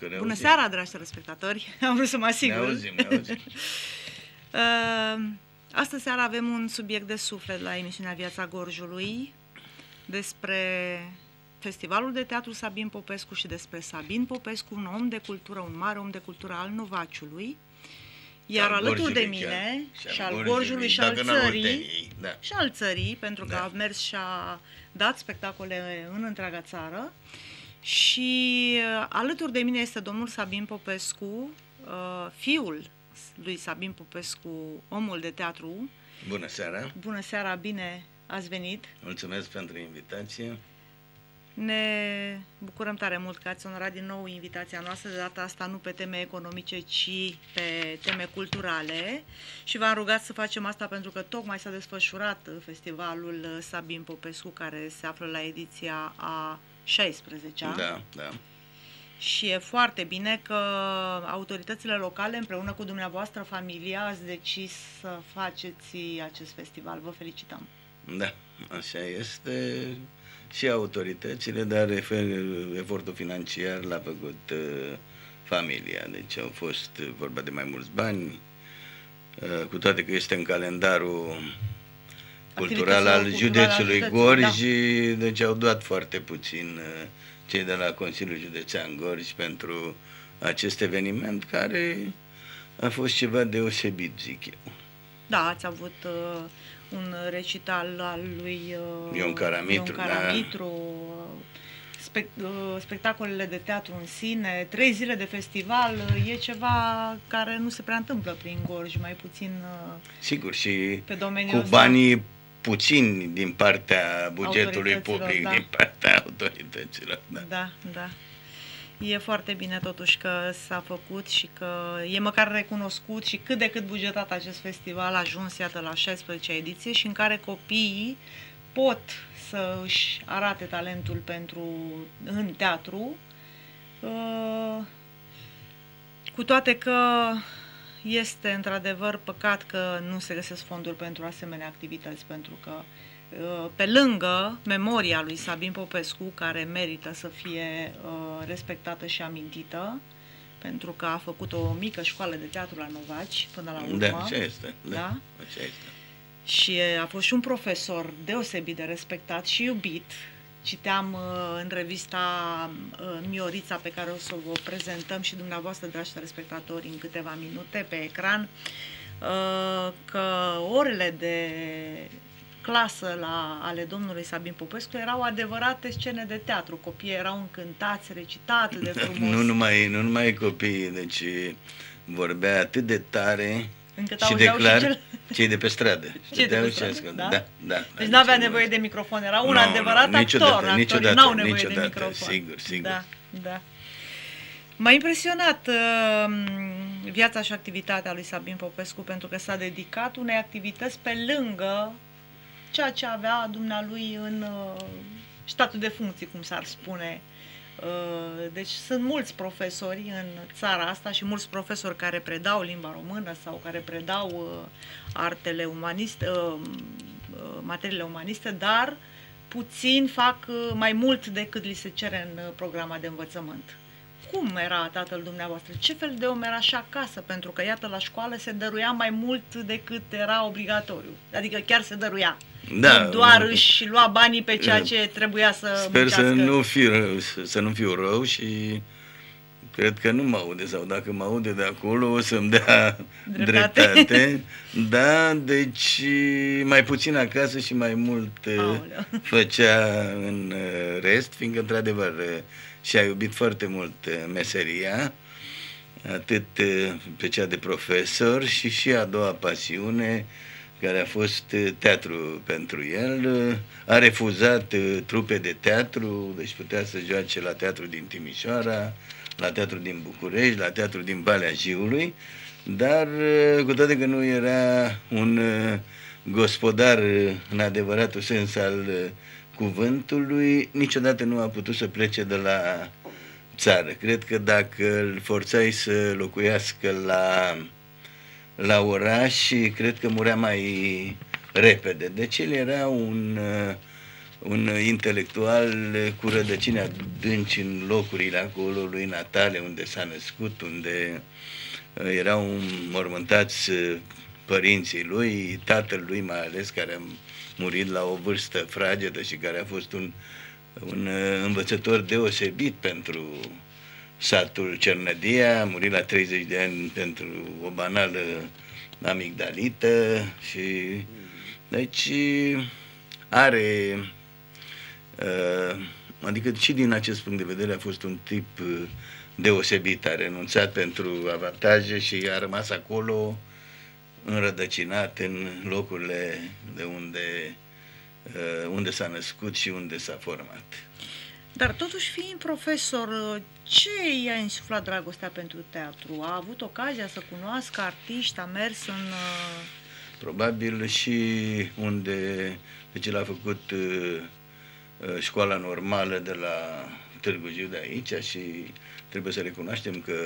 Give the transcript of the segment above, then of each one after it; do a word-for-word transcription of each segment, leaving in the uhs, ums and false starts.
că ne Bună auzim. seara, dragi telespectatori! Am vrut să mă asigur. Ne auzim, ne auzim. uh, Astă seară avem un subiect de suflet la emisiunea Viața Gorjului despre Festivalul de Teatru Sabin Popescu și despre Sabin Popescu, un om de cultură, un mare om de cultură al Novaciului. Iar Al alături de Gorjului mine, chiar. și al Gorjului, Gorjului, și al dacă n-au țării, Olteniei, da. și al țării, pentru că Da. a mers și a dat spectacole în întreaga țară. Și uh, alături de mine este domnul Sabin Popescu, uh, fiul lui Sabin Popescu, omul de teatru. Bună seara! Bună seara, bine ați venit! Mulțumesc pentru invitație. Ne bucurăm tare mult că ați onorat din nou invitația noastră, de data asta nu pe teme economice, ci pe teme culturale. Și v-am rugat să facem asta pentru că tocmai s-a desfășurat festivalul Sabin Popescu, care se află la ediția a șaisprezecea. Da, da. Și e foarte bine că autoritățile locale, împreună cu dumneavoastră, familia, ați decis să faceți acest festival. Vă felicităm! Da, așa este. Și autoritățile, dar efortul financiar l-a făcut uh, familia. Deci au fost vorba de mai mulți bani, uh, cu toate că este în calendarul cultural al județului Gorj, da. Deci au dat foarte puțin uh, cei de la Consiliul Județean Gorj pentru acest eveniment, care a fost ceva deosebit, zic eu. Da, ați avut uh, un recital al lui uh, Ion Caramitru, Ion Caramitru da. spect, uh, spectacolele de teatru în sine, trei zile de festival, uh, e ceva care nu se prea întâmplă prin Gorj, mai puțin uh, sigur, și pe domeniul cu ăsta. banii puțini din partea bugetului public, da. din partea autorităților. Da. da, da. E foarte bine totuși că s-a făcut și că e măcar recunoscut și cât de cât bugetat acest festival a ajuns, iată, la șaisprezecea ediție și în care copiii pot să își arate talentul pentru, în teatru, cu toate că este într-adevăr păcat că nu se găsesc fonduri pentru asemenea activități, pentru că pe lângă memoria lui Sabin Popescu, care merită să fie uh, respectată și amintită, pentru că a făcut o mică școală de teatru la Novaci, până la urmă. Da, așa este. Da, da? așa este. Și a fost și un profesor deosebit de respectat și iubit. Citeam uh, în revista uh, Miorița, pe care o să vă prezentăm și dumneavoastră, dragi telespectatori, în câteva minute pe ecran, uh, că orele de clasă la ale domnului Sabin Popescu erau adevărate scene de teatru. Copiii erau încântați, recitat de frumos. Nu numai, nu numai copiii, deci vorbea atât de tare încât și de clar, și cel... cei de pe stradă. Cei de pe stradă, da? Da, da. Deci nu avea nevoie de microfon, era un no, adevărat no, actor. niciodată, Actorii niciodată, n-au nevoie niciodată, de microfon. Sigur, sigur. Da, da. M-a impresionat uh, viața și activitatea lui Sabin Popescu, pentru că s-a dedicat unei activități pe lângă ceea ce avea dumnealui în uh, statul de funcții, cum s-ar spune. Uh, deci sunt mulți profesori în țara asta și mulți profesori care predau limba română sau care predau uh, artele umaniste, uh, uh, materiile umaniste, dar puțin fac uh, mai mult decât li se cere în uh, programa de învățământ. Cum era tatăl dumneavoastră? Ce fel de om era și acasă? Pentru că, iată, la școală se dăruia mai mult decât era obligatoriu. Adică chiar se dăruia. Da, nu doar își lua banii pe ceea ce trebuia să sper muncească. să nu, fiu, să nu fiu rău și cred că nu mă aude, sau dacă mă aude de acolo o să-mi dea dreptate. dreptate. Da, deci mai puțin acasă și mai mult Aoleu. făcea în rest, fiindcă într-adevăr și-a iubit foarte mult meseria, atât pe cea de profesor și și a doua pasiune, care a fost teatru pentru el. A refuzat trupe de teatru, deci putea să joace la teatru din Timișoara, la teatru din București, la teatru din Valea Jiului, dar cu toate că nu era un gospodar în adevăratul sens al cuvântului, niciodată nu a putut să plece de la țară. Cred că dacă îl forțai să locuiască la la oraș, cred că murea mai repede. Deci el era un un intelectual cu rădăcini adânci în locurile acolo lui natale, unde s-a născut, unde erau mormântați părinții lui, tatăl lui mai ales, care a murit la o vârstă fragedă și care a fost un, un învățător deosebit pentru satul Cernădia, a murit la treizeci de ani pentru o banală amigdalită și deci are, adică și din acest punct de vedere a fost un tip deosebit, a renunțat pentru avantaje și a rămas acolo înrădăcinat în locurile de unde, unde s-a născut și unde s-a format. Dar totuși, fiind profesor, ce i-a insuflat dragostea pentru teatru? A avut ocazia să cunoască artiști, a mers în... Probabil și unde, deci el a făcut uh, școala normală de la Târgu Jiu de aici și trebuie să recunoaștem că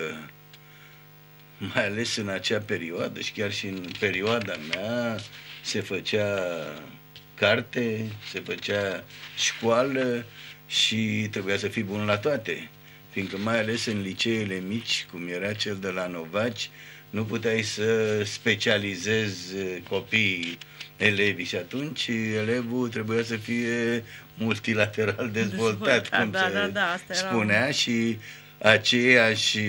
mai ales în acea perioadă și chiar și în perioada mea se făcea carte, se făcea școală și trebuia să fii bun la toate, fiindcă mai ales în liceele mici, cum era cel de la Novaci, nu puteai să specializezi copiii, elevii și atunci elevul trebuia să fie multilateral dezvoltat, Dezvoltat, cum da, se da, da, asta spunea era... și aceiași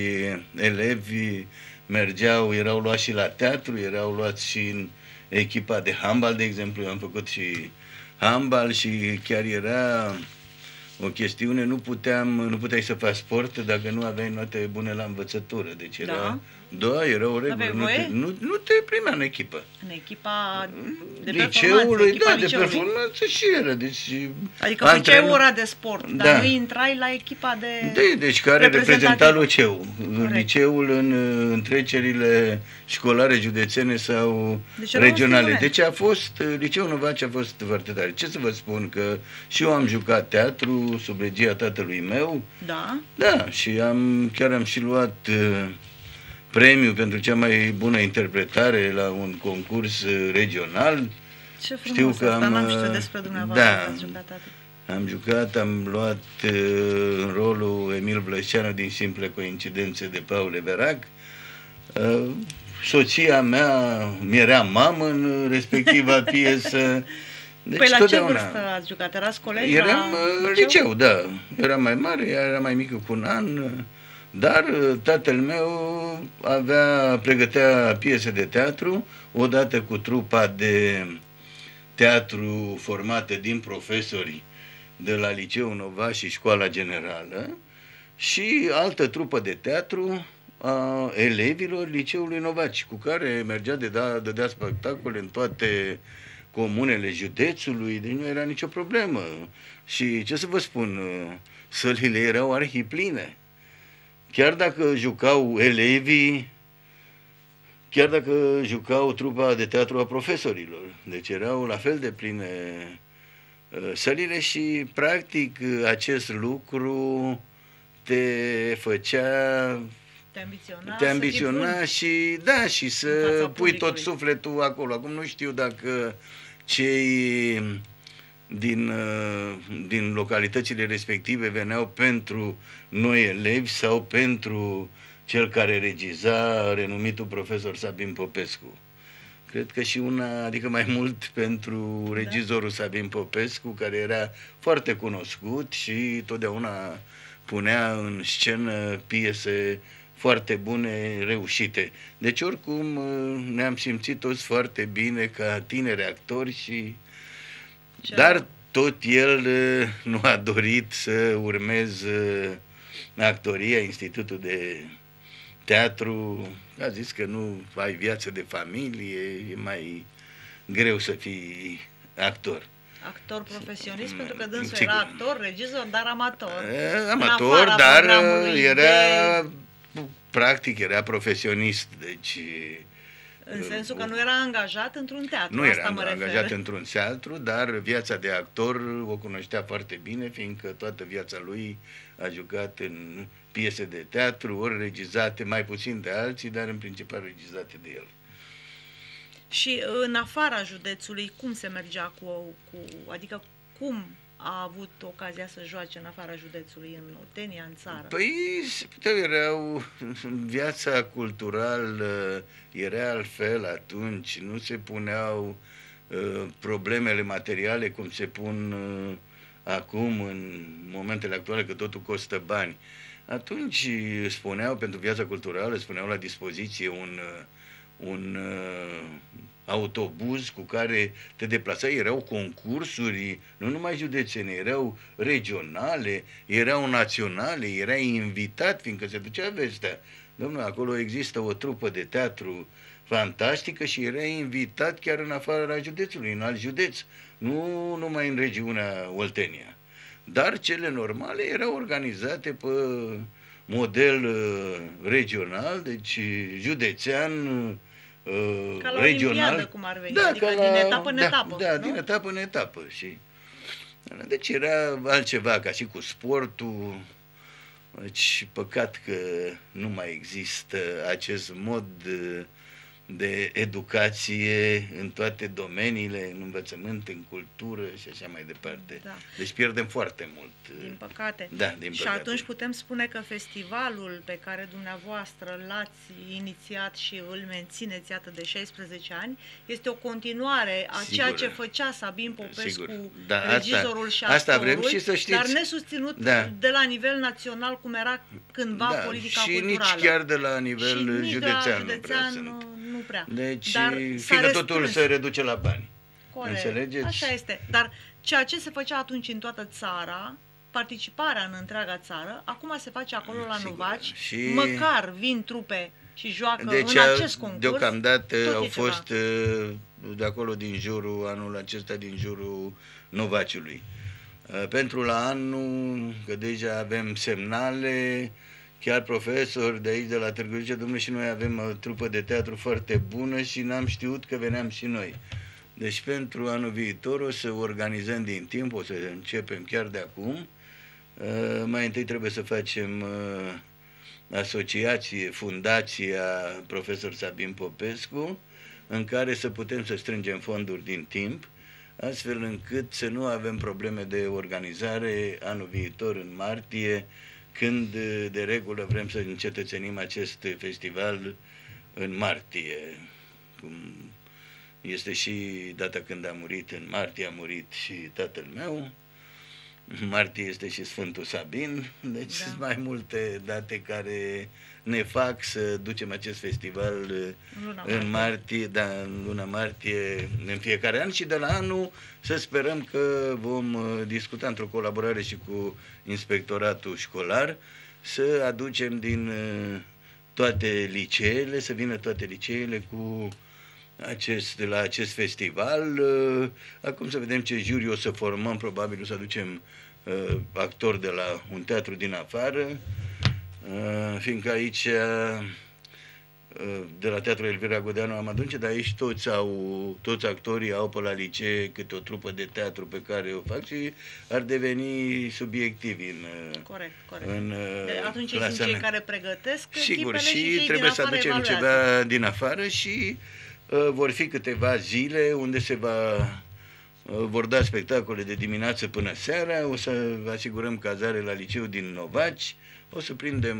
elevi mergeau, erau luați și la teatru, erau luați și în echipa de handbal, de exemplu, eu am făcut și handbal și chiar era o chestiune, nu puteam, nu puteai să faci sport dacă nu aveai note bune la învățătură, deci era, Da. da, era o regulă, nu te, nu, nu te primea în echipă. În echipa de liceului, echipa da, liceului. de performanță și era, deci adică făceai ora de sport, dar da. nu intrai la echipa de... De, deci care reprezenta liceul. Corect. Liceul în întrecerile școlare județene sau deci regionale. Deci a fost, liceul Novaci a fost foarte tare. Ce să vă spun, că și eu am jucat teatru sub regia tatălui meu. Da? Da, și am, chiar am și luat uh, premiu pentru cea mai bună interpretare la un concurs uh, regional. Ce frumos, Știu că asta am, n-am știut despre dumneavoastră, da, că ați jucat teatru. Am jucat, am luat uh, în rolul Emil Blășceanu din Simple Coincidențe de Paul Everac. Uh, soția mea mi-era mamă în respectiva piesă. Deci păi la totdeauna. ce vârstă ați jucat? Erați colegi? Eram la liceu? liceu, da. Era mai mare, ea era mai mică cu un an, dar tatăl meu avea, pregătea piese de teatru, odată cu trupa de teatru formată din profesori de la Liceul Nova și Școala Generală și altă trupă de teatru a elevilor Liceului Novaci, cu care mergea de da, dădea spectacole în toate comunele județului, deci nu era nicio problemă. Și ce să vă spun, sălile erau arhipline. Chiar dacă jucau elevii, chiar dacă jucau trupa de teatru a profesorilor, deci erau la fel de pline sălile și, practic, acest lucru te făcea, te ambiționa, te ambiționa și, da, și să pui tot sufletul acolo. Acum nu știu dacă cei din, din localitățile respective veneau pentru noi elevi sau pentru cel care regiza, renumitul profesor Sabin Popescu. Cred că și una, adică mai mult pentru regizorul Sabin Popescu, care era foarte cunoscut și totdeauna punea în scenă piese foarte bune, reușite. Deci oricum ne-am simțit toți foarte bine ca tineri actori și... Ce? Dar tot el nu a dorit să urmeze actoria, Institutul de Teatru. A zis că nu ai viață de familie, e mai greu să fii actor. Actor profesionist, pentru că dânsul era actor, regizor, dar amator. E, amator, dar era... De... practic era profesionist, deci... În sensul că nu era angajat într-un teatru. Nu asta era mă angajat într-un teatru, dar viața de actor o cunoștea foarte bine, fiindcă toată viața lui a jucat în piese de teatru, ori regizate mai puțin de alții, dar în principal regizate de el. Și în afara județului, cum se mergea cu, cu adică cum a avut ocazia să joace în afara județului, în Oltenia, în țară? Păi, se puteau, erau, viața culturală era altfel atunci, nu se puneau uh, problemele materiale cum se pun uh, acum, în momentele actuale, că totul costă bani. Atunci spuneau, pentru viața culturală, spuneau la dispoziție un, un uh, autobuz cu care te deplasai, erau concursuri, nu numai județene, erau regionale, erau naționale, erai invitat, fiindcă se ducea vestea. Domnule, acolo există o trupă de teatru fantastică și erai invitat chiar în afara județului, în alt județ, nu numai în regiunea Oltenia. Dar cele normale erau organizate pe model uh, regional, deci județean, uh, ca la regional. Olimpiadă, cum ar veni, da, adică ca din la, etapă în da, etapă. Da, nu? din etapă în etapă. Și, deci era altceva, ca și cu sportul. Deci păcat că nu mai există acest mod uh, de educație în toate domeniile, în învățământ, în cultură și așa mai departe. Da. Deci pierdem foarte mult. Din păcate. Da, din și păcate. atunci putem spune că festivalul pe care dumneavoastră l-ați inițiat și îl mențineți, iată, de șaisprezece ani, este o continuare a Sigur. ceea ce făcea Sabin Popescu, Sigur. Da, regizorul asta, și asta actorul, vrem și să știți. dar nesusținut Da. de la nivel național, cum era cândva Da, politica și culturală. nici chiar de la nivel și nici județean, de la nu prea județean sunt. nu, nu prea. Deci, Dar fiindcă totul se reduce la bani. Corect. Înțelegeți? Așa este. Dar ceea ce se făcea atunci în toată țara, participarea în întreaga țară, acum se face acolo la Sigur. Novaci, Și... măcar vin trupe și joacă deci, în acest concurs. deocamdată tot au e ceva. fost uh, de acolo din jurul, anul acesta, din jurul Novaciului. Uh, Pentru la anul, că deja avem semnale, chiar profesori de aici, de la Târgu Jiu, domnule, și noi avem o trupă de teatru foarte bună și n-am știut că veneam și noi. Deci pentru anul viitor o să organizăm din timp, o să începem chiar de acum. Uh, Mai întâi trebuie să facem uh, asociație, fundația Profesor Sabin Popescu, în care să putem să strângem fonduri din timp, astfel încât să nu avem probleme de organizare anul viitor, în martie, când de regulă vrem să încetățenim acest festival în martie. Cum este și data când a murit, în martie a murit și tatăl meu, în martie este și Sfântul Sabin, deci Da. sunt mai multe date care ne fac să ducem acest festival În luna în martie, da, în luna martie, în fiecare an, și de la anul să sperăm că vom uh, discuta într-o colaborare și cu inspectoratul școlar, să aducem din uh, toate liceele, să vină toate liceele cu acest, la acest festival. Uh, Acum să vedem ce juriu o să formăm, probabil o să aducem uh, actori de la un teatru din afară, uh, fiindcă aici uh, de la Teatrul Elvira Godeanu am adunce, dar aici toți, au, toți actorii au pe la licee câte o trupă de teatru pe care o fac și ar deveni subiectivi în, Corect, corect. în De atunci clasa sunt cei mea. care pregătesc Sigur, echipele și, și cei trebuie din să afară aducem evaluează. ceva din afară și uh, vor fi câteva zile unde se va, uh, vor da spectacole de dimineață până seara, o să asigurăm cazare la liceu din Novaci, o să prindem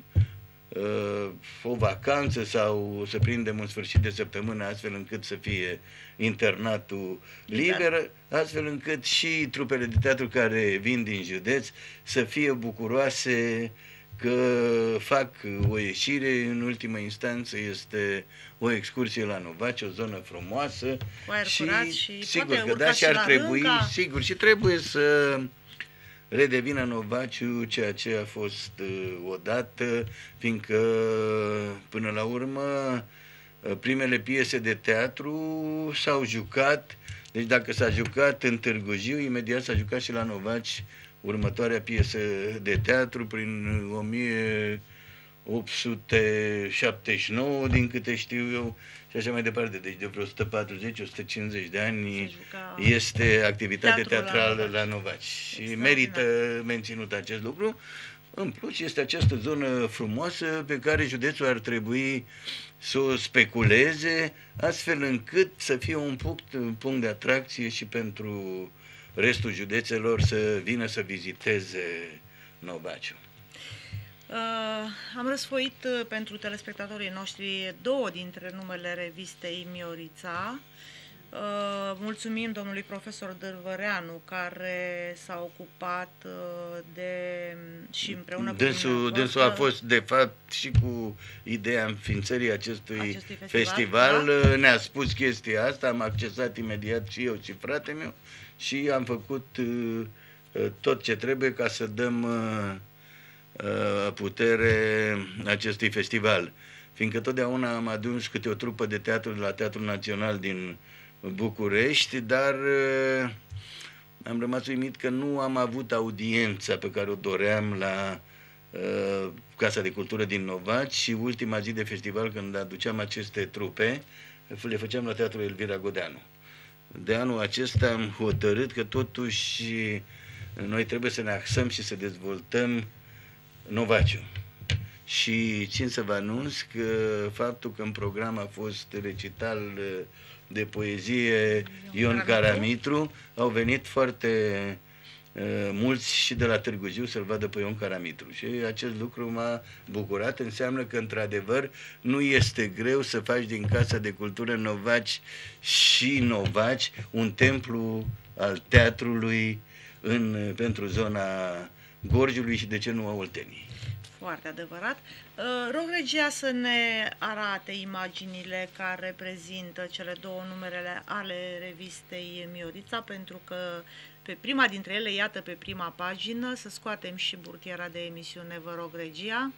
uh, o vacanță sau o să prindem un sfârșit de săptămână astfel încât să fie internatul liber, liber astfel încât și trupele de teatru care vin din județ să fie bucuroase că fac o ieșire, în ultimă instanță este o excursie la Novaci, o zonă frumoasă. Cu aer și curat și sigur poate că urca da, și și ar la trebui, Rânca. sigur, și trebuie să redevină Novaciu ceea ce a fost uh, odată, fiindcă până la urmă uh, primele piese de teatru s-au jucat, deci dacă s-a jucat în Târgu Jiu, imediat s-a jucat și la Novaci următoarea piesă de teatru prin o mie opt sute șaptezeci și nouă, din câte știu eu, și așa mai departe. Deci de vreo o sută patruzeci - o sută cincizeci de ani este activitate teatrală la, la Novaci. Și merită menținut acest lucru. În plus, este această zonă frumoasă pe care județul ar trebui să o speculeze, astfel încât să fie un punct, un punct de atracție și pentru restul județelor să vină să viziteze Novaciu. Uh, am răsfoit uh, pentru telespectatorii noștri două dintre numele revistei Miorița. Uh, mulțumim domnului profesor Dârvăreanu, care s-a ocupat uh, de și împreună cu dânsul, dânsul a fost de fapt și cu ideea înființării acestui, acestui festival, festival da? Ne-a spus chestia asta, am accesat imediat și eu și frate meu și am făcut uh, tot ce trebuie ca să dăm uh, putere acestui festival, fiindcă totdeauna am adus câte o trupă de teatru de la Teatrul Național din București, dar uh, am rămas uimit că nu am avut audiența pe care o doream la uh, Casa de Cultură din Novaci și ultima zi de festival, când aduceam aceste trupe, le făceam la Teatrul Elvira Godeanu. De anul acesta am hotărât că totuși noi trebuie să ne axăm și să dezvoltăm Novaciu. Și țin să vă anunț că faptul că în program a fost recital de poezie Ion Caramitru, au venit foarte uh, mulți și de la Târgu Jiu să-l vadă pe Ion Caramitru. Și acest lucru m-a bucurat, înseamnă că într-adevăr nu este greu să faci din Casa de Cultură Novaci și Novaci un templu al teatrului în, pentru zona Gorjului și de ce nu a Olteniei. Foarte adevărat. Rog regia să ne arate imaginile care prezintă cele două numerele ale revistei Miorița, pentru că pe prima dintre ele, iată pe prima pagină, să scoatem și burtiera de emisiune, vă rog regia.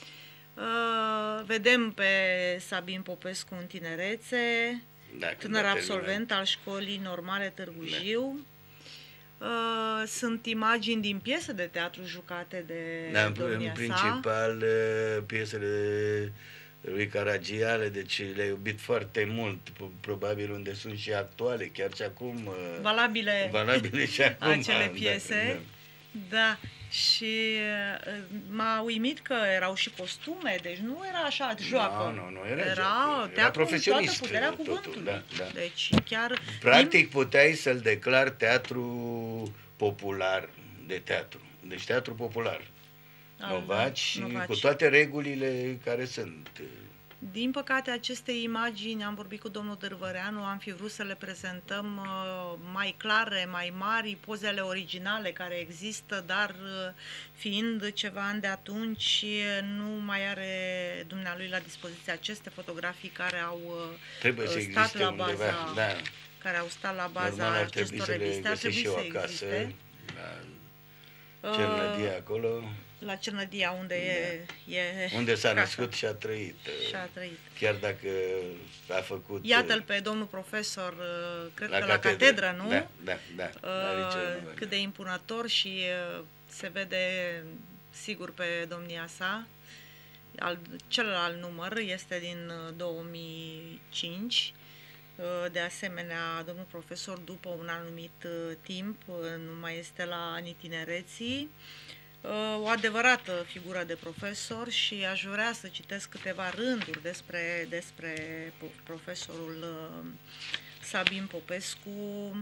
Vedem pe Sabin Popescu în tinerețe, da, tânăr absolvent al Școlii Normale Târgu Jiu. Da. Uh, sunt imagini din piese de teatru jucate de da, domnia în principal sa. Piesele lui Caragiale, deci le-a iubit foarte mult, probabil unde sunt și actuale, chiar și acum valabile, valabile și acum acele piese. Da, da. Da. Și m-a uimit că erau și costume, deci nu era așa joacă. Nu, nu, nu era, era era profesionist. Toată puterea cuvântului. Da, da. Deci chiar... Practic puteai să-l declari teatru popular de teatru. Deci teatru popular. Novaci, Novaci, cu toate regulile care sunt. Din păcate, aceste imagini, am vorbit cu domnul Dârvăreanu, am fi vrut să le prezentăm uh, mai clare, mai mari, pozele originale care există, dar uh, fiind ceva ani de atunci, nu mai are dumnealui la dispoziție aceste fotografii care au uh, stat la baza, undeva, da. care au stat la baza Normal, acestor reviste. Ar trebui să existe. La Cernădia acolo. La Cernădia, unde da. e, e unde s-a născut și a trăit. Și a trăit. Chiar dacă a făcut... Iată-l pe domnul profesor, cred la că catedră. la catedră, nu? Da, da, da. Uh, cât de impunător și uh, se vede sigur pe domnia sa. Al, celălalt număr este din două mii cinci. De asemenea, domnul profesor, după un anumit timp, nu mai este la anii tinereții, o adevărată figură de profesor și aș vrea să citesc câteva rânduri despre, despre profesorul Sabin Popescu.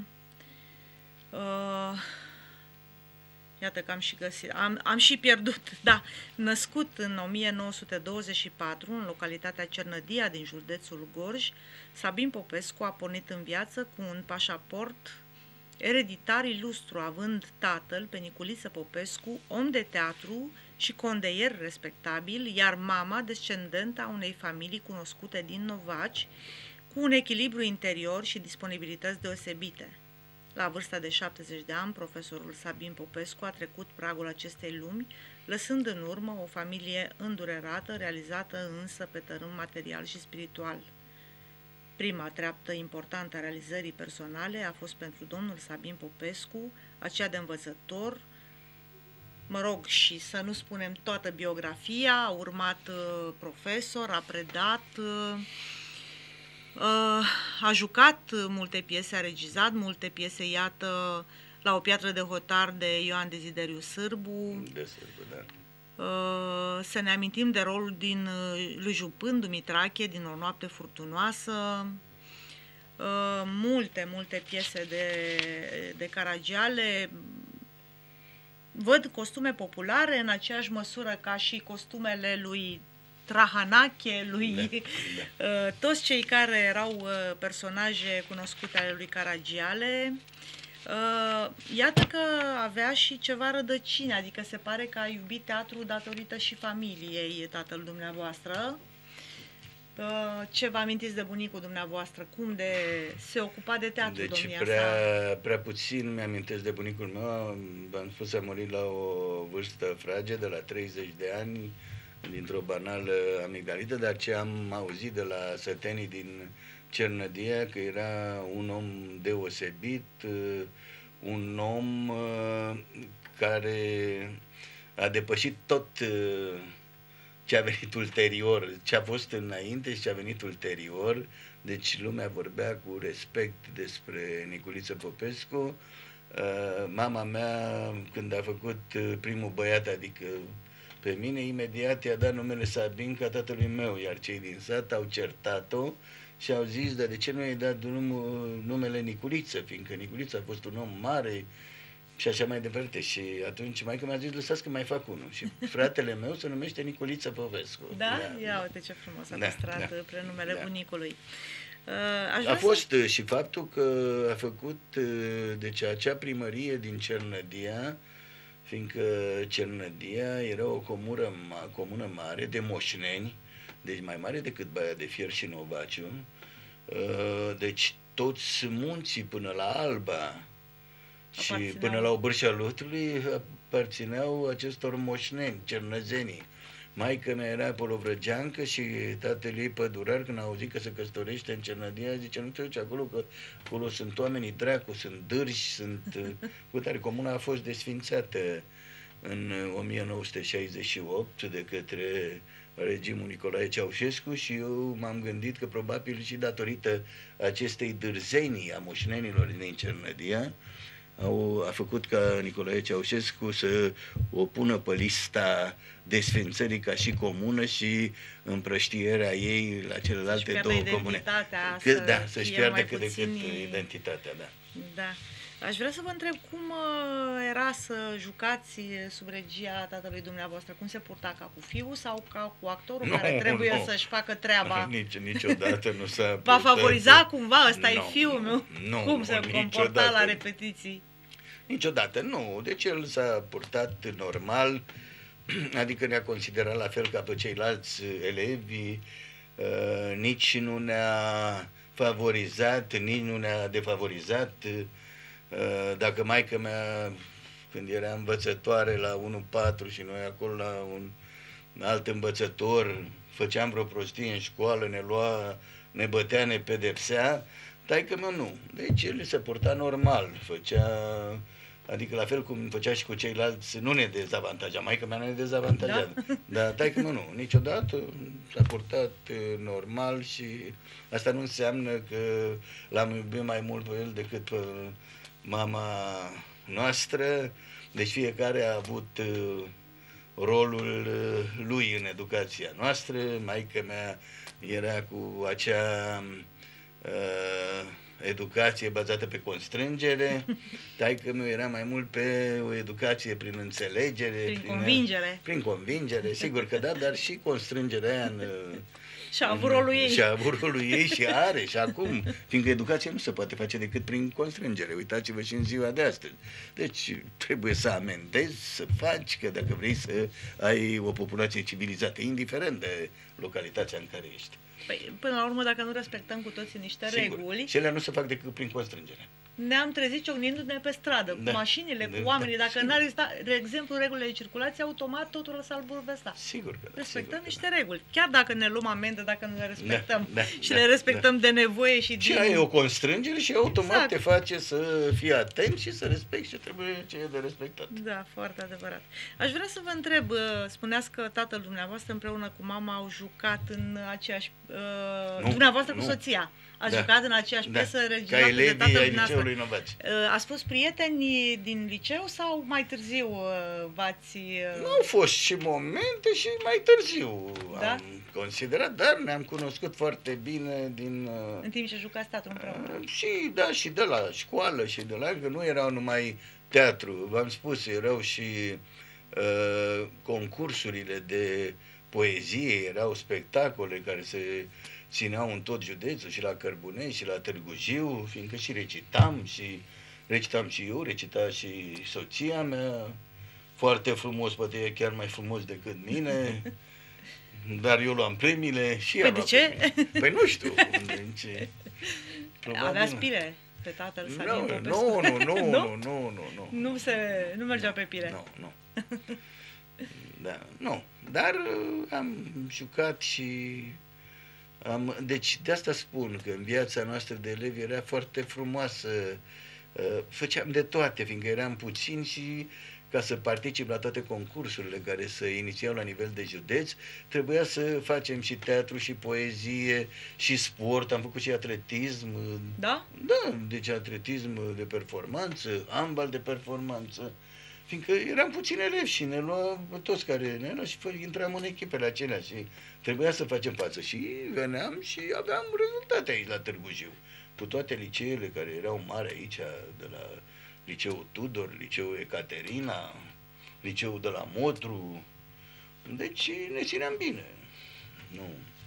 Iată că am și găsit, am, am și pierdut, da, născut în o mie nouă sute douăzeci și patru în localitatea Cernădia din județul Gorj, Sabin Popescu a pornit în viață cu un pașaport ereditar ilustru, având tatăl pe Niculiță Popescu, om de teatru și condeier respectabil, iar mama descendentă a unei familii cunoscute din Novaci, cu un echilibru interior și disponibilități deosebite. La vârsta de șaptezeci de ani, profesorul Sabin Popescu a trecut pragul acestei lumi, lăsând în urmă o familie îndurerată, realizată însă pe tărâm material și spiritual. Prima treaptă importantă a realizării personale a fost pentru domnul Sabin Popescu, aceea de învățător, mă rog, și să nu spunem toată biografia, a urmat uh, profesor, a predat, uh, uh, a jucat multe piese, a regizat multe piese, iată, La o piatră de hotar de Ioan Dezideriu Sârbu. De Sârbu, da. Uh, să ne amintim de rolul din, uh, lui Jupân Dumitrache din O noapte furtunoasă. multe, multe piese de, de Caragiale. Văd costume populare în aceeași măsură ca și costumele lui Trahanache, lui da, da. toți cei care erau personaje cunoscute ale lui Caragiale. Iată că avea și ceva rădăcini, adică se pare că a iubit teatru datorită și familiei tatăl dumneavoastră. Ce vă amintiți de bunicul dumneavoastră? Cum de se ocupa de teatru, deci domnia prea, sa? prea puțin mi-amintesc de bunicul meu. Am spus, a murit la o vârstă fragedă, la treizeci de ani, dintr-o banală amigdalită, dar ce am auzit de la sătenii din Cernădia, că era un om deosebit, un om care a depășit tot ce a venit ulterior, ce a fost înainte și ce a venit ulterior. Deci lumea vorbea cu respect despre Niculiță Popescu. Mama mea, când a făcut primul băiat, adică pe mine, imediat i-a dat numele Sabin ca tatălui meu, iar cei din sat au certat-o și au zis, dar de ce nu i-ai dat numele Niculiță, fiindcă Niculiță a fost un om mare și așa mai departe. Și atunci maică mi-a zis, lăsați că mai fac unul. Și fratele meu se numește Niculiță Popescu. Da? Da. Ia uite ce frumos a da, păstrat da, prenumele da. bunicului. Uh, a fost să... și faptul că a făcut deci acea primărie din Cernădia, fiindcă Cernădia era o comună, comună mare de moșneni, deci mai mare decât Baia de Fier și Novaciu. Deci toți munții până la Alba și până la Obârșa Lutului aparțineau acestor moșneni, cernăzenii. Maică-mea era polovrăgeancă și tatăl ei pădurar, când a auzit că se căsătorește în Cernădia, zice, nu te duci acolo, că acolo sunt oamenii dracu, sunt dârși, sunt... Uite, comuna a fost desfințată în o mie nouă sute șaizeci și opt de către regimul Nicolae Ceaușescu și eu m-am gândit că probabil și datorită acestei dârzenii a moșnenilor din Cernădia, Au, a făcut ca Nicolae Ceaușescu să o pună pe lista desfințării ca și comună și împrăștierea ei la celelalte două comune. Că, să da, să-și piardă cât de cât puțini... identitatea, da. Da. Aș vrea să vă întreb cum era să jucați sub regia tatălui dumneavoastră, cum se purta, ca cu fiul sau ca cu actorul no, care trebuie no. să-și facă treaba? Nici, niciodată nu s-a purtat. Va favoriza cumva, ăsta no, e fiul meu? No, cum no, se comporta la repetiții? Niciodată, nu. Deci el s-a purtat normal, adică ne-a considerat la fel ca pe ceilalți elevi, uh, nici nu ne-a favorizat, nici nu ne-a defavorizat. Uh, dacă maică-mea, când era învățătoare la unu patru și noi acolo la un alt învățător, făceam vreo prostie în școală, ne lua, ne bătea, ne pedepsea, taică-mă nu. Deci el se purta normal, făcea... Adică la fel cum făcea și cu ceilalți, nu ne dezavantaja. Maică-mea nu ne dezavantaja. Da? Dar taică-mă nu. Niciodată s-a purtat normal și asta nu înseamnă că l-am iubit mai mult pe el decât pe mama noastră. Deci fiecare a avut rolul lui în educația noastră. Maică-mea era cu acea... Uh, educație bazată pe constrângere, taică-miu era mai mult pe o educație prin înțelegere, prin, prin convingere. Prin convingere, sigur că da, dar și constrângerea aia în, și a avut rolul ei. Și a avut rolul ei și are și acum, fiindcă educația nu se poate face decât prin constrângere. Uitați-vă și în ziua de astăzi. Deci trebuie să amendezi, să faci, că dacă vrei să ai o populație civilizată, indiferent de localitatea în care ești. Păi, până la urmă, dacă nu respectăm cu toții niște Sigur. reguli... Și ele nu se fac decât prin constrângere. Ne-am trezit ciocnindu-ne pe stradă, da. cu mașinile, da. cu oamenii. Dacă n-ar exista, de exemplu, regulile de circulație, automat totul s-ar bulversa. Sigur că da. Respectăm sigur niște că reguli. Chiar dacă ne luăm amendă, dacă nu le respectăm. Da, da, și da, le respectăm da. de nevoie și din... Și ai o constrângere și automat exact. te face să fii atent și să respecti ce trebuie ce e de respectat. Da, foarte adevărat. Aș vrea să vă întreb, spuneați că tatăl dumneavoastră împreună cu mama au jucat în aceeași... Uh, nu, dumneavoastră nu. cu soția. A da. jucat în aceeași Da. piesă Ca regizată de elevii tatăl ai dumneavoastră. liceului Novaci. Ați fost prieteni din liceu sau mai târziu uh, v-ați... uh, Nu au fost și momente și mai târziu Da? am considerat, dar ne-am cunoscut foarte bine din... uh, în timp ce jucați teatru împreună? Uh, Și da, și de la școală și de la, că nu erau numai teatru, v-am spus, erau și uh, concursurile de poezie, erau spectacole care se țineau în tot județul, și la Cărbunei, și la Târgu Jiu, fiindcă și recitam, și recitam și eu, recita și soția mea, foarte frumos, poate e chiar mai frumos decât mine, dar eu luam premiile și ea Păi de lua ce? premiile. Păi nu știu, în ce... Avea pile pe tatăl Sabin Nu, Popescu? nu, nu, nu, Nu? nu, nu, nu, nu. Nu, se, nu mergea pe pile. Nu, nu. Da, nu. Dar uh, am jucat și am... Deci de asta spun că în viața noastră de elevi era foarte frumoasă. Uh, Făceam de toate, fiindcă eram puțini și ca să particip la toate concursurile care se inițiau la nivel de județ, trebuia să facem și teatru, și poezie, și sport. Am făcut și atletism. Da? Da, deci atletism de performanță, handbal de performanță, fiindcă eram puțini elevi și ne luam toți care ne luam și intram în echipele acelea și trebuia să facem față. Și veneam și aveam rezultate aici la Târgu Jiu, cu toate liceele care erau mari aici, de la Liceul Tudor, Liceul Ecaterina, Liceul de la Motru. Deci ne țineam bine. Nu.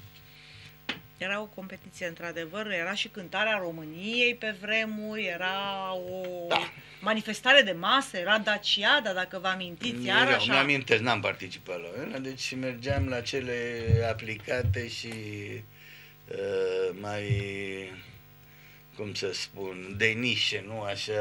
Era o competiție, într-adevăr, era și cântarea României pe vremuri, era o Da. manifestare de masă, era Daciada, dacă vă amintiți, iar Mereu, așa. mi-amintesc, n-am participat la ele, deci mergeam la cele aplicate și uh, mai, cum să spun, de nișe, nu așa...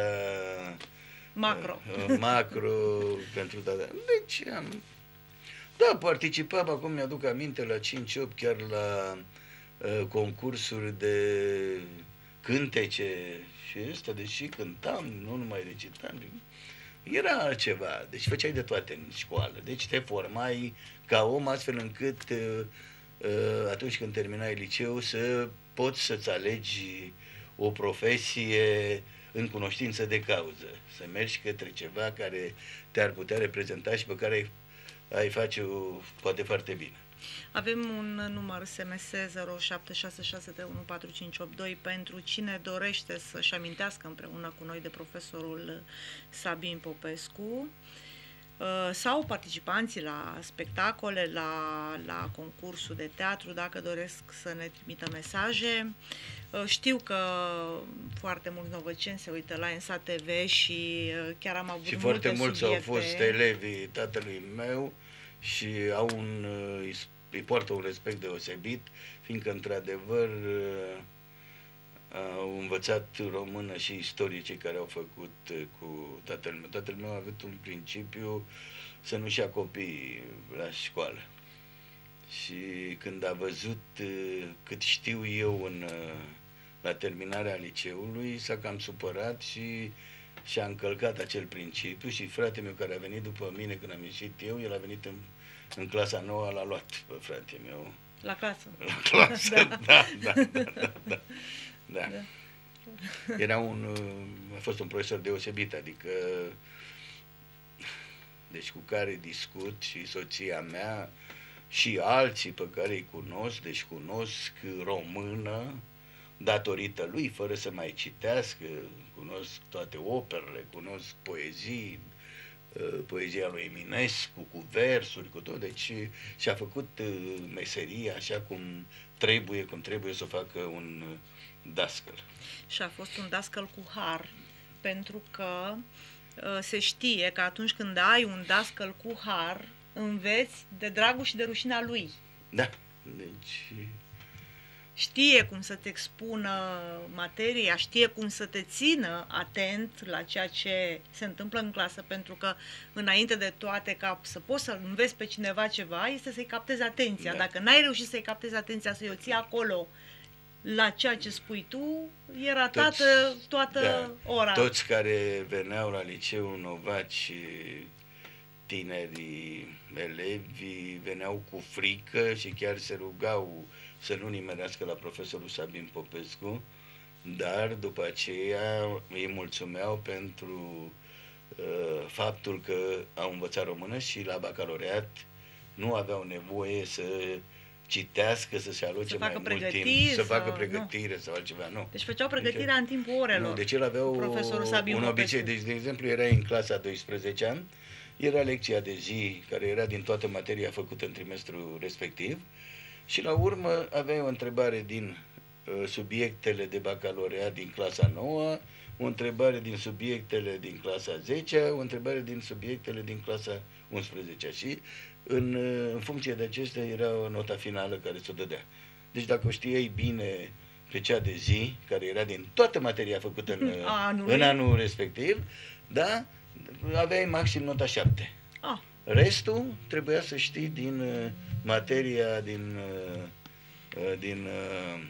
Macro. Uh, macro pentru toate. Deci am... Da, participam, acum mi-aduc aminte, la cinci opt, chiar la uh, concursuri de cântece și ăsta, deși cântam, nu numai recitam, era altceva, deci făceai de toate în școală, deci te formai ca om astfel încât uh, uh, atunci când terminai liceu să poți să-ți alegi o profesie în cunoștință de cauză, să mergi către ceva care te-ar putea reprezenta și pe care ai, ai face-o poate foarte bine. Avem un număr S M S zero șapte șase șase trei unu patru cinci opt doi pentru cine dorește să-și amintească împreună cu noi de profesorul Sabin Popescu sau participanții la spectacole, la, la concursul de teatru, dacă doresc să ne trimită mesaje. Știu că foarte mulți novăceni se uită la ENSA T V și chiar am avut și multe foarte mulți subiecte. au fost elevii tatălui meu și au un, îi poartă un respect deosebit, fiindcă într-adevăr au învățat română și istorie cei care au făcut cu tatăl meu. Tatăl meu a avut un principiu să nu-și ia copiii la școală. Și când a văzut cât știu eu în, la terminarea liceului, s-a cam supărat și și-a încălcat acel principiu și fratele meu care a venit după mine când am ieșit eu, el a venit în, în clasa nouă, l-a luat pe fratele meu. La clasă. La clasă, da, da, da, da, da, da. Da. Era un, a fost un profesor deosebit, adică, deci cu care discut și soția mea și alții pe care îi cunosc, deci cunosc română, datorită lui, fără să mai citească, cunosc toate operele, cunosc poezii, poezia lui Eminescu, cu versuri, cu tot, deci și-a făcut meseria așa cum trebuie, cum trebuie să o facă un dascăl. Și a fost un dascăl cu har, pentru că se știe că atunci când ai un dascăl cu har, înveți de dragul și de rușinea lui. Da, deci... Știe cum să-ți expună materia, știe cum să te țină atent la ceea ce se întâmplă în clasă, pentru că înainte de toate, ca să poți să înveți pe cineva ceva, este să-i captezi atenția. Da. Dacă n-ai reușit să-i captezi atenția, să-i o ții acolo la ceea ce spui tu, e ratată toată da, ora. Toți care veneau la liceul Novaci tinerii elevi veneau cu frică și chiar se rugau să nu nimerească la profesorul Sabin Popescu, dar după aceea îi mulțumeau pentru uh, faptul că au învățat română și la bacalaureat nu aveau nevoie să citească, să se aloce să mai facă mult timp, să să facă nu. pregătire sau altceva, nu. Deci făceau pregătirea în timpul orelor. Nu, deci el avea o, profesorul Sabin un Popescu. obicei. Deci, de exemplu, era în clasa a douăsprezecea, era lecția de zi, care era din toată materia făcută în trimestrul respectiv, și la urmă aveai o întrebare din uh, subiectele de bacalaureat din clasa nouă, o întrebare din subiectele din clasa zecea, o întrebare din subiectele din clasa unsprezecea și în, în funcție de acestea era o nota finală care se o dădea. Deci dacă o știai bine pe cea de zi, care era din toată materia făcută în, în anul respectiv, da, aveai maxim nota șapte. Ah. Restul trebuia să știi din uh, materia, din, uh, din uh,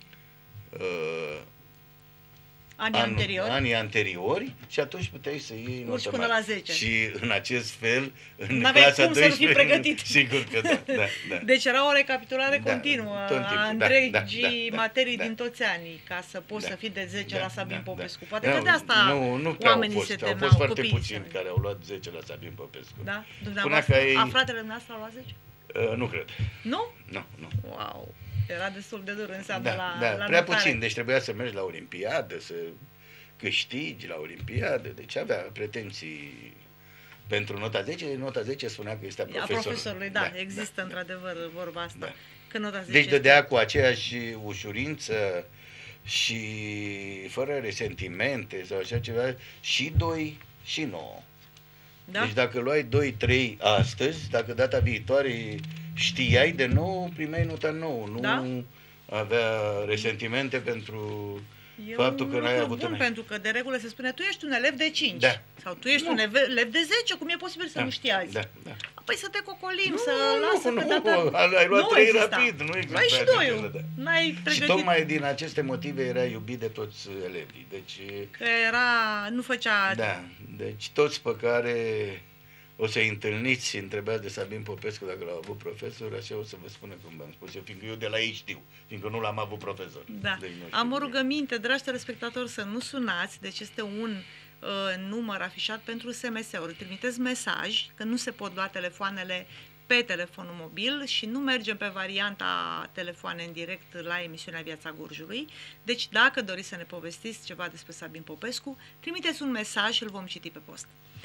uh, anii, an, anteriori. anii anteriori și atunci puteai să iei urci nota până mare. la zece. Și în acest fel, în N-aveai clasa cum să nu fii pregătit. Sigur că da, da, da. Deci era o recapitulare Da, continuă tot a timpul, întregii da, da, da, materii da. din toți anii, ca să poți Da, să fii de zece da, la Sabin da, Popescu. da. Poate Da, că de asta nu, nu prea oamenii au fost, se au temeau, fost foarte copiii puțini se- care au luat zece la Sabin Popescu. Da? Până Dumneavoastră, că ai... a fratele dumneavoastră a luat zece? Uh, nu cred. Nu? Nu, nu. Wow! Era destul de dur înseamnă Da, la, da, la prea notare. puțin, deci trebuia să mergi la Olimpiadă, să câștigi la Olimpiadă, deci avea pretenții pentru nota zece. Nota zece spunea că este a A profesorului. profesorului, da, există da, într-adevăr vorba asta. Da. Că nota zece Deci este- dădea cu aceeași ușurință și fără resentimente sau așa ceva, și doi și nouă. Da? Deci dacă luai doi trei astăzi, dacă data viitoare știai de nou, primeai nota nouă. Nu Da? avea resentimente pentru E faptul un că n-ai lucru avut bun, un... pentru că de regulă se spune tu ești un elev de cinci Da. sau tu ești Nu. un elev elev de zece, cum e posibil să Da, nu știi azi? Da, da. Păi să te cocolim, Nu, să nu, lasă nu, că data... ai luat Nu trei exista. rapid, nu exista Luai și acela, doiul, da. n-ai Și pregătit, tocmai din aceste motive era iubit de toți elevii. Deci, că era, nu făcea... da, deci toți pe care o să-i întâlniți și întrebați de Sabin Popescu dacă l-au avut profesor, așa o să vă spună cum v-am spus eu, fiindcă eu de la ei știu, fiindcă nu l-am avut profesor. Da. Deci nu știu Am o nimic. rugăminte, dragi telespectatori, să nu sunați, deci este un uh, număr afișat pentru S M S-uri. Trimiteți mesaj, că nu se pot lua telefoanele pe telefonul mobil și nu mergem pe varianta telefoane în direct la emisiunea Viața Gurjului. Deci dacă doriți să ne povestiți ceva despre Sabin Popescu, trimiteți un mesaj și îl vom citi pe post.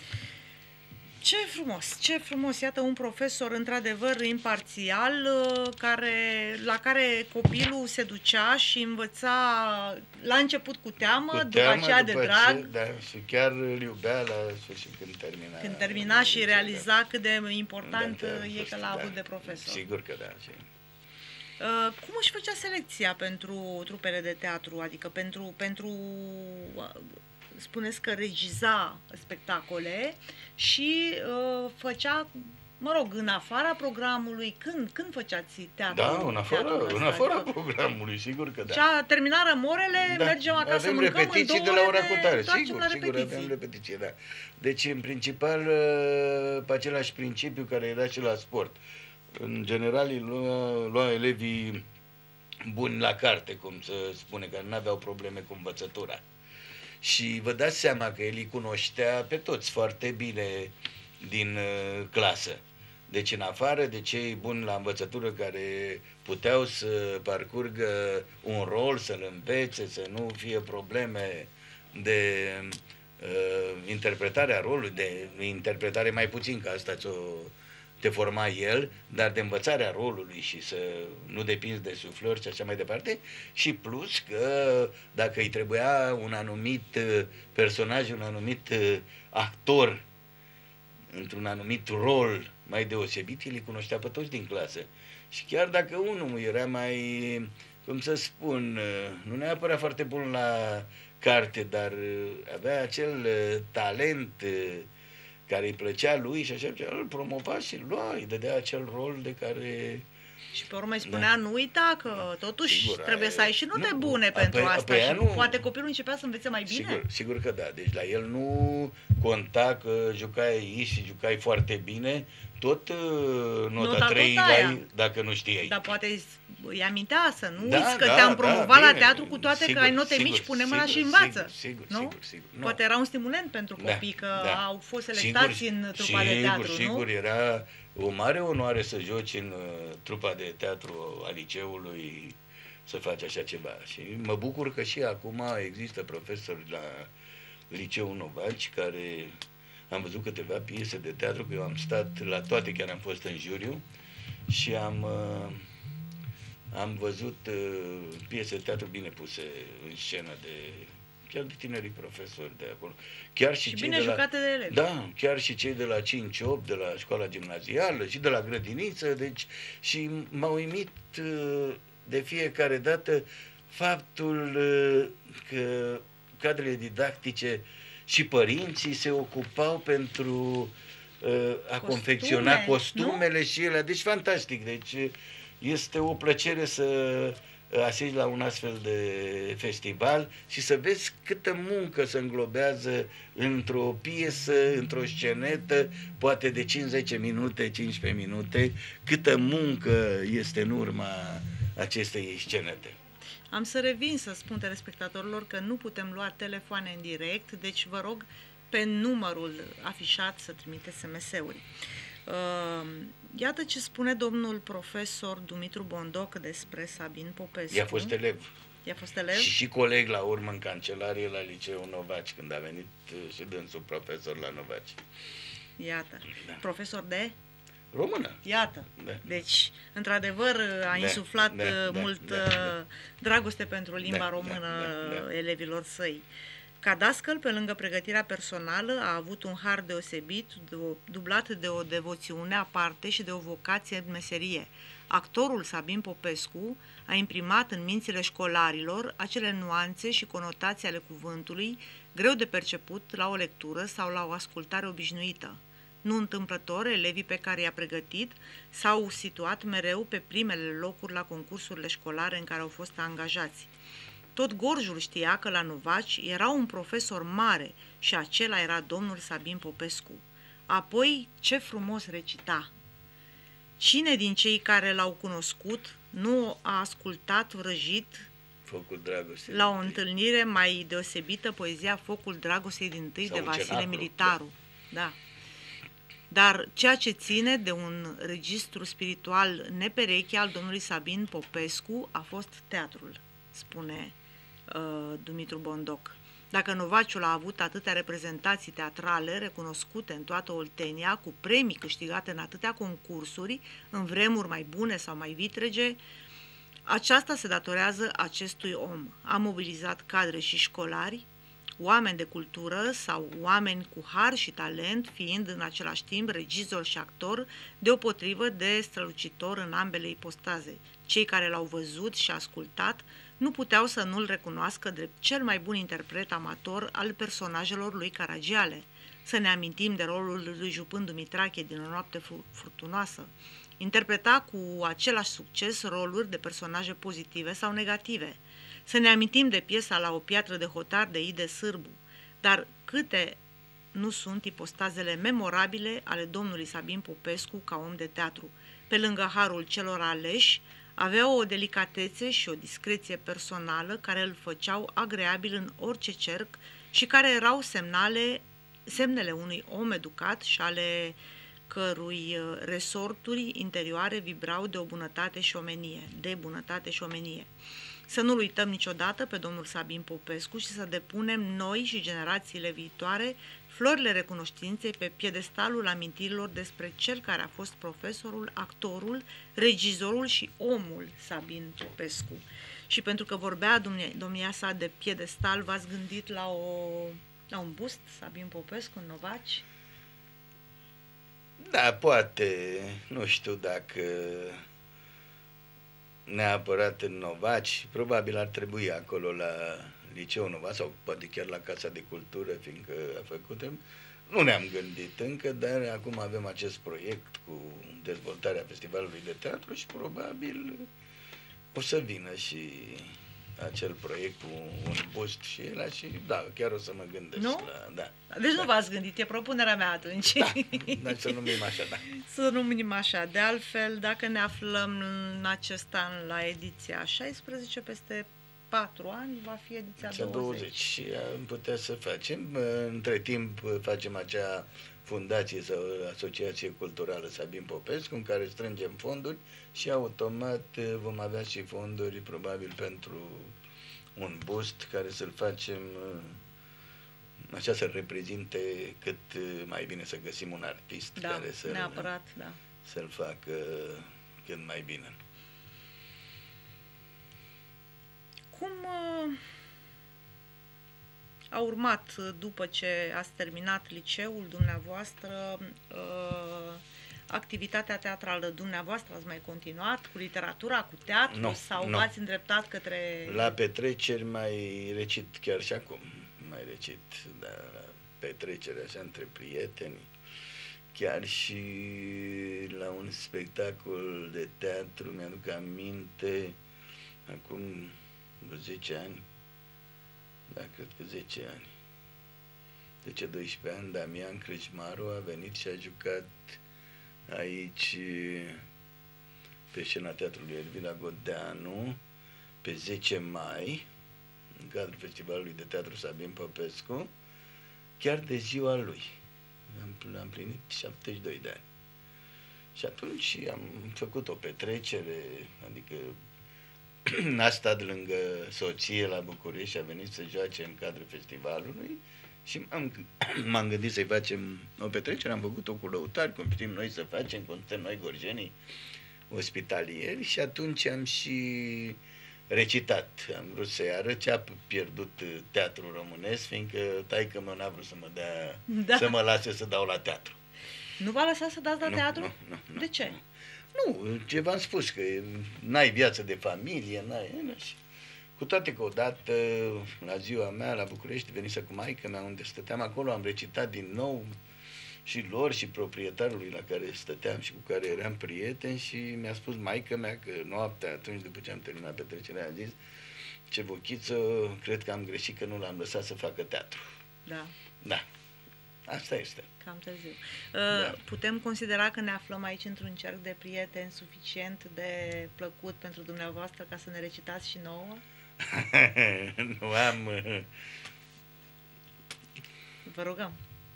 Ce frumos, ce frumos, iată un profesor într-adevăr imparțial, care, la care copilul se ducea și învăța la început cu teamă, Cu după teamă, aceea după de drag, Ce, da, și chiar îl iubea la sfârșit când termina. când termina și liceu, realiza cât de important Da, da, a e fost, că l-a da, avut de profesor. Sigur că da. Și... Uh, Cum își făcea selecția pentru trupele de teatru, adică pentru, pentru uh, spuneți că regiza spectacole și uh, făcea, mă rog, în afara programului, când, când făceați teatru? Da, în afara, teatrul în ăsta? afara Adică programului, sigur că da. cea, terminarăm orele, Da, mergem acasă, avem mâncăm repetiții în de două la ora ore, cu tare, întoarcem sigur, la sigur, repetiții. avem repetiții, da. Deci, în principal, pe același principiu care era și la sport. În general, îi lua, lua elevii buni la carte, cum se spune, care nu aveau probleme cu învățătura. Și vă dați seama că el îi cunoștea pe toți foarte bine din uh, clasă. Deci în afară de cei buni la învățătură care puteau să parcurgă un rol, să-l învețe, să nu fie probleme de uh, interpretarea rolului, de interpretare mai puțin, că asta ți-o te forma el, dar de învățarea rolului și să nu depinzi de suflări și așa mai departe, și plus că dacă îi trebuia un anumit personaj, un anumit actor într-un anumit rol mai deosebit, el îi cunoștea pe toți din clasă. Și chiar dacă unul era mai, cum să spun, nu neapărat foarte bun la carte, dar avea acel talent care îi plăcea lui și așa, îl promova și îl lua, îi dădea acel rol de care Și pe urmă îi spunea, da. nu uita că totuși sigur, trebuie aia, să ai și note nu, bune a, pentru pe, asta pe și nu, poate copilul începea să învețe mai bine. Sigur, sigur că da. Deci la el nu conta că jucai aici și jucai foarte bine, tot uh, nota, nota trei dai dacă nu știai. Dar poate îi amintea să nu da, uiți că da, te-am da, promovat bine, la teatru cu toate sigur, că ai note sigur, mici, pune sigur, mâna și sigur, învață. Sigur, nu? sigur, sigur. Nu. Poate era un stimulent pentru copii da, că da. au fost selectați sigur, în trupa sigur, de teatru, sigur, nu? Sigur, era o mare onoare să joci în uh, trupa de teatru a liceului, să faci așa ceva. Și mă bucur că și acum există profesori la Liceul Novaci care am văzut câteva piese de teatru, că eu am stat la toate, chiar am fost în juriu și am, uh, am văzut uh, piese de teatru bine puse în scenă de chiar de tinerii profesori de acolo. Chiar și, și cei bine de la, jucate de elevi. Da, chiar și cei de la cinci opt, de la școala gimnazială și de la grădiniță, deci și m-a uimit uh, de fiecare dată faptul uh, că cadrele didactice și părinții se ocupau pentru uh, a Costume, confecționa costumele, nu? Și ele. Deci fantastic. Deci este o plăcere să asisti la un astfel de festival și să vezi câtă muncă se înglobează într-o piesă, într-o scenetă, poate de cinci zece minute, cincisprezece minute, câtă muncă este în urma acestei scenete. Am să revin să spun telespectatorilor că nu putem lua telefoane în direct, deci vă rog pe numărul afișat să trimiteți S M S-uri. Uh, iată ce spune domnul profesor Dumitru Bondoc despre Sabin Popescu. I-a fost elev. I-a fost elev? Și, și coleg la urmă în cancelarie la Liceul Novaci, când a venit și dânsul profesor la Novaci. Iată. Da. Profesor de? Română. Iată. Da. Deci, într-adevăr, a da, insuflat da, mult da, da, dragoste pentru limba da, română da, da, da. elevilor săi. Ca dascăl, pe lângă pregătirea personală, a avut un har deosebit, dublat de o devoțiune aparte și de o vocație în meserie. Actorul Sabin Popescu a imprimat în mințile școlarilor acele nuanțe și conotații ale cuvântului, greu de perceput la o lectură sau la o ascultare obișnuită. Nu întâmplător, elevii pe care i-a pregătit s-au situat mereu pe primele locuri la concursurile școlare în care au fost angajați. Tot Gorjul știa că la Novaci era un profesor mare și acela era domnul Sabin Popescu. Apoi, ce frumos recita! Cine din cei care l-au cunoscut nu a ascultat vrăjit Focul Dragostei la o întâlnire mai deosebită poezia Focul Dragostei din tâi de Vasile Militaru? Da. da. Dar ceea ce ține de un registru spiritual nepereche al domnului Sabin Popescu a fost teatrul, spune uh, Dumitru Bondoc. Dacă Novaciul a avut atâtea reprezentații teatrale recunoscute în toată Oltenia, cu premii câștigate în atâtea concursuri, în vremuri mai bune sau mai vitrege, aceasta se datorează acestui om. A mobilizat cadre și școlari, oameni de cultură sau oameni cu har și talent, fiind în același timp regizor și actor, deopotrivă de strălucitor în ambele ipostaze. Cei care l-au văzut și ascultat nu puteau să nu-l recunoască drept cel mai bun interpret amator al personajelor lui Caragiale. Să ne amintim de rolul lui Jupân Dumitrache din O noapte furtunoasă. Interpreta cu același succes roluri de personaje pozitive sau negative. Să ne amintim de piesa La o piatră de hotar de Ide Sârbu. Dar câte nu sunt ipostazele memorabile ale domnului Sabin Popescu ca om de teatru. Pe lângă harul celor aleși, avea o delicatețe și o discreție personală care îl făceau agreabil în orice cerc și care erau semnale, semnele unui om educat și ale cărui resorturi interioare vibrau de o bunătate și omenie, de bunătate și omenie. Să nu-l uităm niciodată pe domnul Sabin Popescu și să depunem noi și generațiile viitoare florile recunoștinței pe piedestalul amintirilor despre cel care a fost profesorul, actorul, regizorul și omul Sabin Popescu. Și pentru că vorbea domnia sa de piedestal, v-ați gândit la, o, la un bust Sabin Popescu în Novaci? Da, poate. Nu știu dacă neapărat în Novaci, probabil ar trebui acolo la Liceul Novaci sau poate chiar la Casa de Cultură, fiindcă a făcut Nu ne-am gândit încă, dar acum avem acest proiect cu dezvoltarea Festivalului de Teatru și probabil o să vină și acel proiect cu un bust și el și da, chiar o să mă gândesc nu? la... Da. Deci da. nu v-ați gândit, e propunerea mea atunci. Da, dar să numim așa, da. Să numim așa. De altfel, dacă ne aflăm în acest an la ediția șaisprezece, peste patru ani va fi ediția douăzeci. douăzeci și am putea să facem. Între timp facem acea fundație sau asociație culturală Sabin Popescu, în care strângem fonduri și automat vom avea și fonduri probabil pentru un bust care să-l facem așa, să reprezinte cât mai bine, să găsim un artist da, care să neapărat, da. să-l facă cât mai bine. Cum uh, a urmat, după ce ați terminat liceul dumneavoastră, uh, activitatea teatrală dumneavoastră? Ați mai continuat cu literatura, cu teatru, no, sau no. v-ați îndreptat către... La petreceri mai recit chiar și acum. Mai recit, da, la petreceri așa între prieteni. Chiar și la un spectacol de teatru, mi-aduc aminte, acum zece ani, da, cred că zece ani, zece doisprezece ani, Damian Crâșmaru a venit și a jucat aici, pe scena Teatrului Elvira Godeanu, pe zece mai, în cadrul Festivalului de Teatru Sabin Popescu, chiar de ziua lui. Am, am plinit șaptezeci și doi de ani. Și atunci am făcut o petrecere, adică a stat lângă soție la București și a venit să joace în cadrul festivalului și m-am, m-am gândit să-i facem o petrecere, am făcut-o cu lăutari, cum știm noi să facem, cum suntem noi gorjenii ospitalieri, și atunci am și recitat. Am vrut să-i arăt ce a pierdut teatrul românesc, fiindcă taică-mă n-a vrut să mă dea, da. să mă lase să dau la teatru. Nu v-a lăsat să dați la nu, teatru? Nu, nu, nu, de ce? Nu, nu, ce v-am spus, că n-ai viață de familie, n-ai... Cu toate că odată, la ziua mea, la București, venise cu maică mea, unde stăteam acolo, am recitat din nou și lor și proprietarului la care stăteam și cu care eram prieteni, și mi-a spus maică mea că noaptea, atunci după ce am terminat petrecerea, a zis: ce vochiță, cred că am greșit că nu l-am lăsat să facă teatru. Da. Da. Asta este. Cam târziu. Da. Putem considera că ne aflăm aici într-un cerc de prieteni suficient de plăcut pentru dumneavoastră ca să ne recitați și nouă? Nu am... Vă rugăm.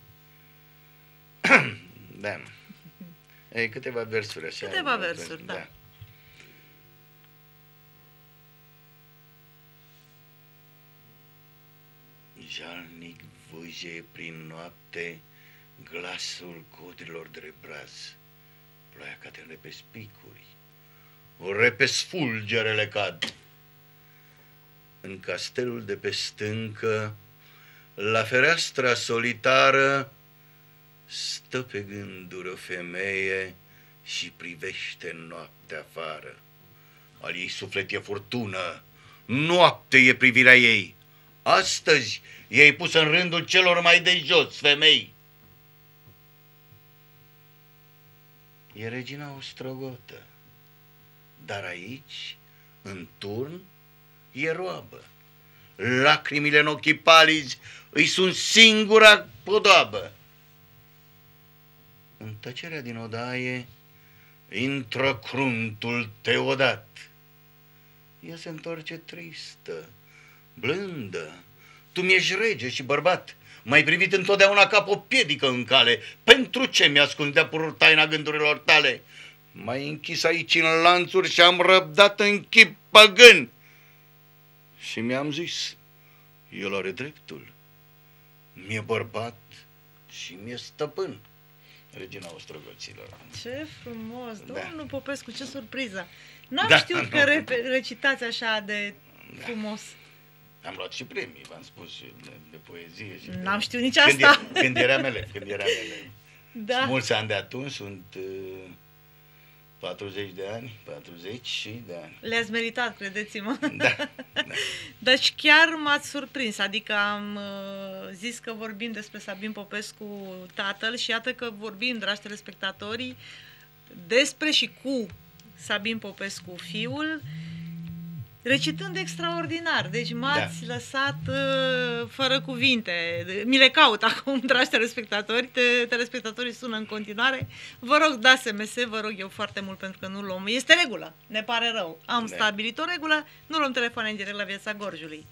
Da. Ei, câteva versuri așa. Câteva versuri, da. da. Jalnic vâje prin noapte glasul codrilor de braz. Ploaia cade repede spicuri, o repede fulgerele cad. În castelul de pe stâncă, la fereastra solitară, stă pe gânduri o femeie și privește noaptea afară. Al ei suflet e furtună, noapte e privirea ei. Astăzi e pus în rândul celor mai de jos femei. E regina ostrogotă, dar aici, în turn, e roabă. Lacrimile în ochii palizi îi sunt singura podoabă. În tăcerea din odaie intră cruntul Teodat. Ea se întoarce tristă, blândă. Tu mi-ești rege și bărbat, m-ai privit întotdeauna ca pe o piedică în cale. Pentru ce mi-ascundea pur taina gândurilor tale? M-ai închis aici în lanțuri și am răbdat în chip păgân. Și mi-am zis, el are dreptul, mi-e bărbat și mi-e stăpân. Regina Ostrogoților. Ce frumos! Da. Domnul Popescu, ce surpriză! N-am Da, știut nu. că re recitați așa de Da. frumos. Am luat și premii, v-am spus, și de, de poezie. Și N-am de... știut nici când asta. E, când eram elev, când eram elev. Da. Mulți ani de atunci sunt uh, patruzeci de ani, patruzeci de ani. Le-ați meritat, credeți-mă. Da, da. Deci chiar m-ați surprins, adică am uh, zis că vorbim despre Sabin Popescu, tatăl, și iată că vorbim, dragi telespectatorii, despre și cu Sabin Popescu, fiul, recitând extraordinar. Deci m-ați da. lăsat uh, fără cuvinte. Mi le caut acum, dragi telespectatori. Te, telespectatorii sună în continuare. Vă rog, dați S M S, vă rog eu foarte mult, pentru că nu luăm. Este regulă, ne pare rău. Am da. stabilit o regulă, nu luăm telefoane în direct la Viața Gorjului.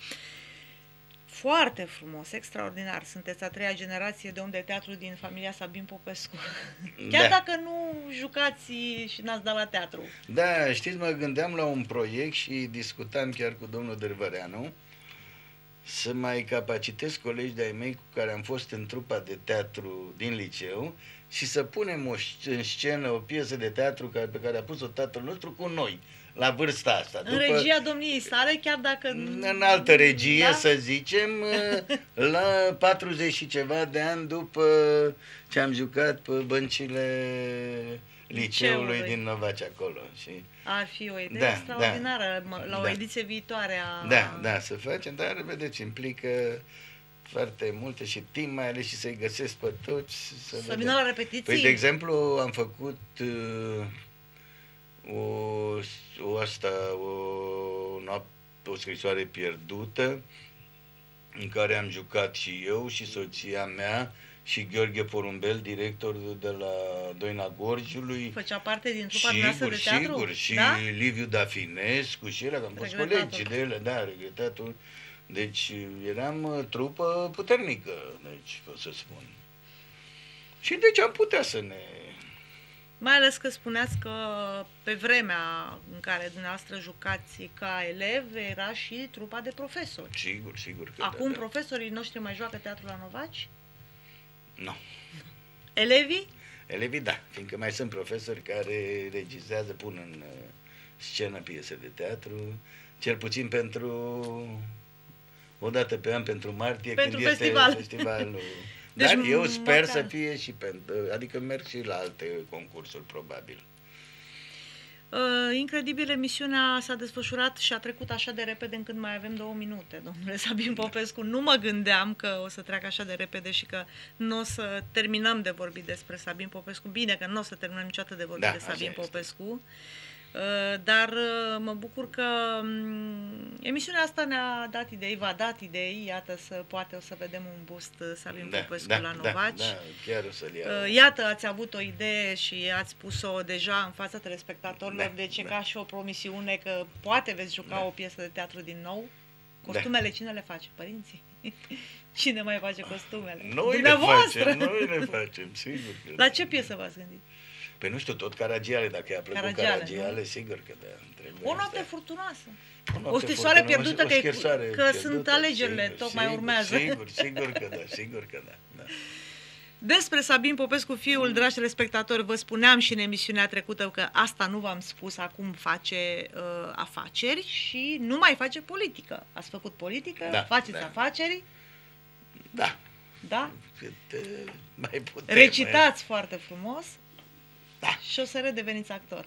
Foarte frumos, extraordinar. Sunteți a treia generație de om de teatru din familia Sabin Popescu. Chiar da. dacă nu jucați și n-ați dat la teatru. Da, știți, mă gândeam la un proiect și discutam chiar cu domnul Dârvăreanu să mai capacitez colegi de-ai mei cu care am fost în trupa de teatru din liceu și să punem o, în scenă o piesă de teatru care, pe care a pus-o tatăl nostru cu noi, la vârsta asta. În după, regia domniei sale, chiar dacă... În altă regie, da? să zicem, la patruzeci și ceva de ani după ce am jucat pe băncile liceului, liceului din Novaci acolo. Și... Ar fi o idee da, extraordinară, da, la o da. ediție viitoare a... Da, da, să facem, dar, vedeți, implică foarte multe și timp, mai ales și să-i găsesc pe toți. Să, să vină la repetiții. Păi, de exemplu, am făcut... Uh, O, o asta, o, o scrisoare pierdută, în care am jucat și eu și soția mea și Gheorghe Porumbel, director de la Doina Gorjului. Făcea parte din trupa noastră de teatru? Sigur, și da? Liviu Dafinescu și el, am fost colegi de ele, da, regretatul. Deci eram trupă puternică, deci pot să spun. Și deci am putea să ne... Mai ales că spuneați că pe vremea în care dumneavoastră jucați ca elev, era și trupa de profesori. Sigur, sigur. Că Acum da, da. profesorii noștri mai joacă teatru la Novaci? Nu. Elevii? Elevii, da, fiindcă mai sunt profesori care regizează, pun în scenă piese de teatru, cel puțin pentru o dată pe an, pentru martie, pentru când festival. este festivalul. Deci, dar eu sper măcar... să fie și pentru, adică merg și la alte concursuri, probabil. Uh, incredibil, emisiunea s-a desfășurat și a trecut așa de repede încât mai avem două minute, domnule Sabin Popescu. Nu mă gândeam că o să treacă așa de repede și că nu o să terminăm de vorbit despre Sabin Popescu. Bine că nu o să terminăm niciodată de vorbit da, de Sabin Popescu. Dar mă bucur că emisiunea asta ne-a dat idei, v-a dat idei, iată, să poate o să vedem un bust Sabin da, Popescu da, la Novaci. Da, da, chiar o să-l iau. Iată, ați avut o idee și ați pus-o deja în fața telespectatorilor, da, deci da. ca și o promisiune că poate veți juca da. o piesă de teatru din nou. Costumele da. cine le face? Părinții? Cine mai face costumele? Noi le facem, noi le facem, sigur. Că la ce piesă v-ați gândit? Păi nu știu, tot Caragiale, dacă i-a plăcut Caragiale, Caragiale sigur că da. O noapte furtunoasă. O, o scrisoare pierdută, că, că pierdută, sunt alegerile, sigur, tocmai sigur, urmează. Sigur, sigur că da, sigur că da. da. Despre Sabin Popescu, fiul, dragi telespectatori, vă spuneam și în emisiunea trecută că asta nu v-am spus, acum face uh, afaceri și nu mai face politică. Ați făcut politică, da, faceți da. afaceri. Da. Da? Cât uh, mai putem. Recitați mai... foarte frumos. Da. Și o să redeveniți actor.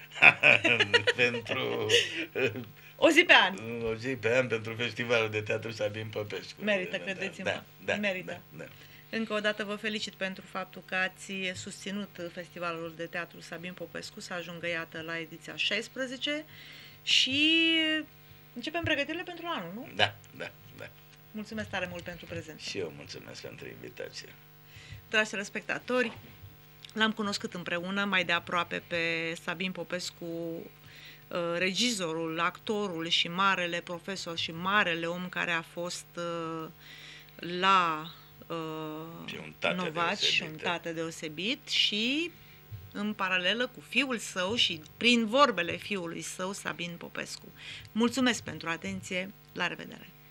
Pentru... O zi pe an. O zi pe an pentru Festivalul de Teatru Sabin Popescu. Merită, credeți-mă. Da, da, Merită. Da, da. Încă o dată vă felicit pentru faptul că ați susținut Festivalul de Teatru Sabin Popescu să ajungă, iată, la ediția șaisprezece și începem pregătirile pentru anul, nu? Da, da, da. Mulțumesc tare mult pentru prezență. Și eu mulțumesc pentru invitație. Dragi telespectatori, l-am cunoscut împreună mai de aproape pe Sabin Popescu, regizorul, actorul și marele profesor și marele om care a fost la Novaci, un tată deosebit și în paralelă cu fiul său și prin vorbele fiului său, Sabin Popescu. Mulțumesc pentru atenție, la revedere!